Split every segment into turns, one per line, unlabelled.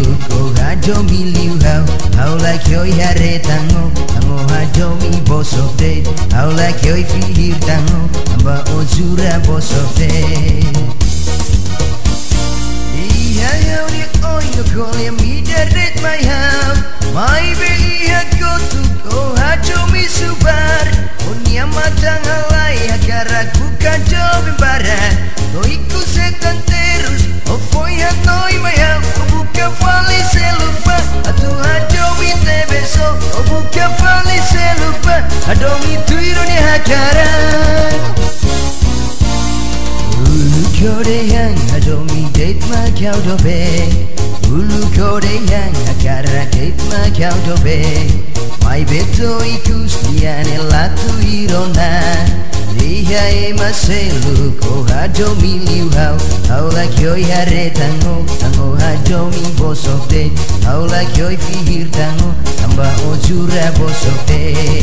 luko hajo mi liu hau like yoi hare tango hajo mi bosote hau like yoi fihir tango amba ozura bosote iya yau ni oyo kolya mi deret my house my baby go to go hajo mi subar onia matang halai hakaraku kajo bimbaran no iku setan terus o foi hanoi my house o buka fali se lupa atu hajo mi te beso o buka fali se lupa ado mi tuiro ni hakaran ulu kode yang ado mi date ma kau dobe ulu kode yang hakara date ma kau dobe mai beto ikus diane latu irona Dia ema selu ko hajo mi liu hau like yoi hare tango hajo mi bosote hau like yoi fihir tango amba ozura bosote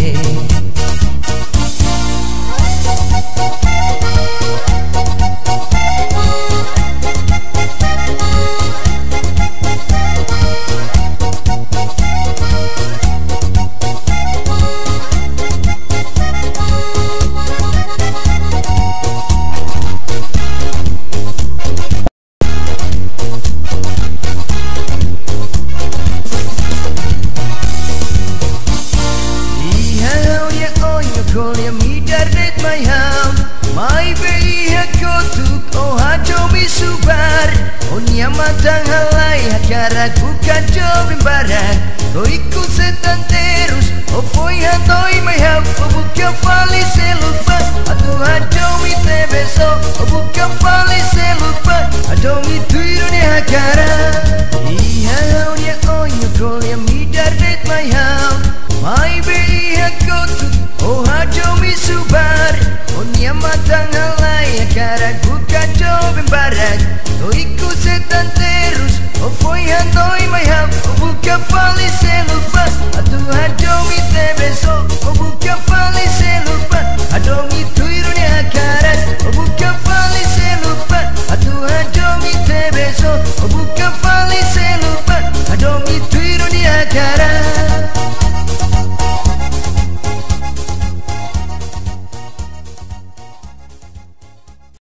Kolya mi deret my house my baby go to oh hajo mi subar onia matang halai hakaraku kajo bimbaran ko iku setan terus o foi hanoi my house o buka fali se lupa atu hajo mi te beso o buka fali se lupa ado mi tuiro ni hakaran iya onia oyo kolya mi deret my house my baby go to oh hajo mi subar onia matang halai hakaraku kajo bimbaran no iku setan terus o foi hanoi my house o buka fali se lupa atu hajo mi te beso o buka fali se lupa ado mi tuiro ni hakaran o buka fali se lupa atu hajo mi te beso